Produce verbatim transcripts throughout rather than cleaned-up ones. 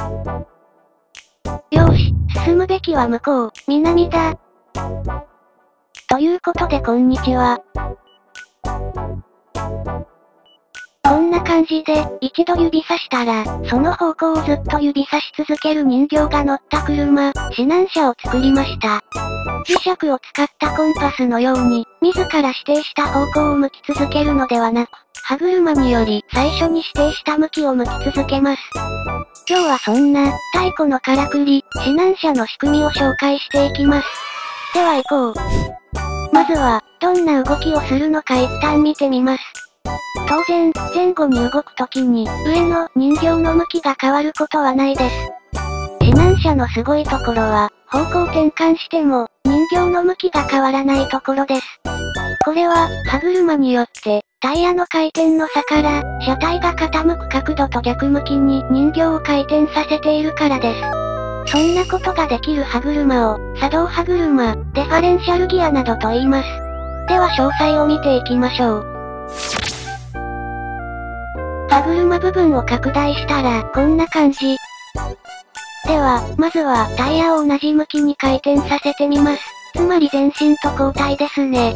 よーし、進むべきは向こう、南だ。ということでこんにちは。こんな感じで、一度指さしたら、その方向をずっと指さし続ける人形が乗った車、指南車を作りました。磁石を使ったコンパスのように、自ら指定した方向を向き続けるのではなく、歯車により最初に指定した向きを向き続けます。今日はそんな、太古のからくり、指南車の仕組みを紹介していきます。では行こう。まずは、どんな動きをするのか一旦見てみます。当然、前後に動くときに、上の人形の向きが変わることはないです。指南車のすごいところは、方向転換しても、人形の向きが変わらないところです。これは、歯車によって、タイヤの回転の差から、車体が傾く角度と逆向きに人形を回転させているからです。そんなことができる歯車を、作動歯車、デファレンシャルギアなどと言います。では詳細を見ていきましょう。歯車部分を拡大したら、こんな感じ。では、まずは、タイヤを同じ向きに回転させてみます。つまり前進と後退ですね。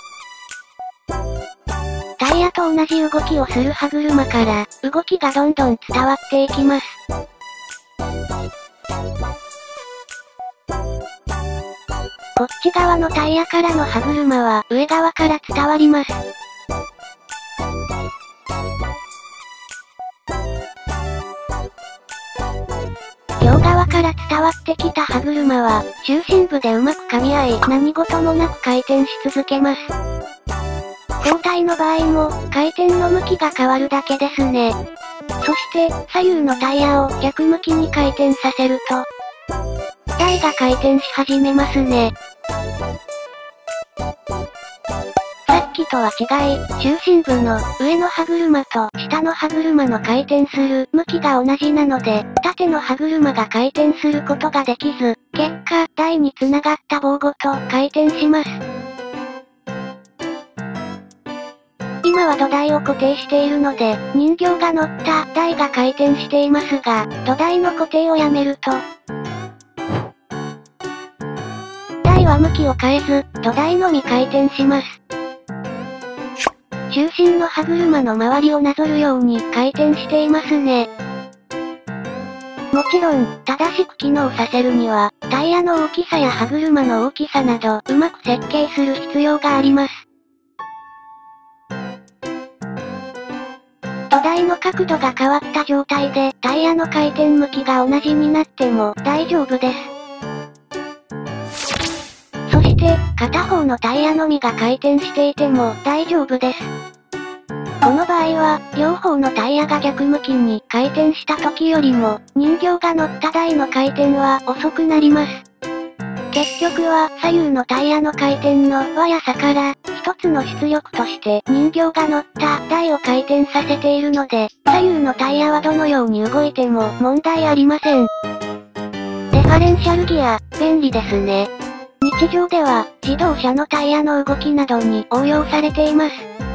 タイヤと同じ動きをする歯車から、動きがどんどん伝わっていきます。こっち側のタイヤからの歯車は、上側から伝わります。両側から伝わってきた歯車は、中心部でうまく噛み合い、何事もなく回転し続けます。交代の場合も、回転の向きが変わるだけですね。そして、左右のタイヤを逆向きに回転させると、台が回転し始めますね。さっきとは違い、中心部の上の歯車と下の歯車の回転する向きが同じなので、縦の歯車が回転することができず、結果、台に繋がった棒ごと回転します。今は土台を固定しているので、人形が乗った台が回転していますが、土台の固定をやめると、台は向きを変えず、土台のみ回転します。中心の歯車の周りをなぞるように回転していますね。もちろん、正しく機能させるには、タイヤの大きさや歯車の大きさなど、うまく設計する必要があります。土台の角度が変わった状態で、タイヤの回転向きが同じになっても大丈夫です。そして、片方のタイヤのみが回転していても大丈夫です。この場合は、両方のタイヤが逆向きに回転した時よりも、人形が乗った台の回転は遅くなります。結局は、左右のタイヤの回転の速さから、一つの出力として人形が乗った台を回転させているので、左右のタイヤはどのように動いても問題ありません。デファレンシャルギア、便利ですね。日常では、自動車のタイヤの動きなどに応用されています。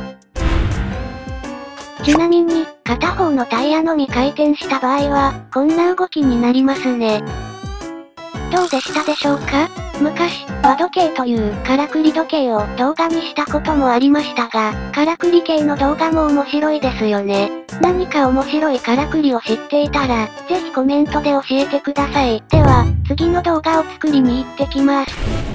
ちなみに、片方のタイヤのみ回転した場合は、こんな動きになりますね。どうでしたでしょうか？昔、和時計というからくり時計を動画にしたこともありましたが、からくり系の動画も面白いですよね。何か面白いからくりを知っていたら、ぜひコメントで教えてください。では、次の動画を作りに行ってきます。